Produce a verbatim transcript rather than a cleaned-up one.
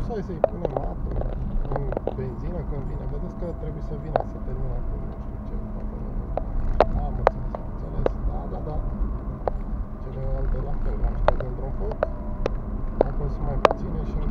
hai să-i punem apă în benzină când vine. Vedeți că trebuie să vină, să termină cu nu știu ce. Poate nu. Am înțeles, am înțeles. Da, da, da. Celelalte la fel, l-am șters într-un foc. Acum sunt mai puține și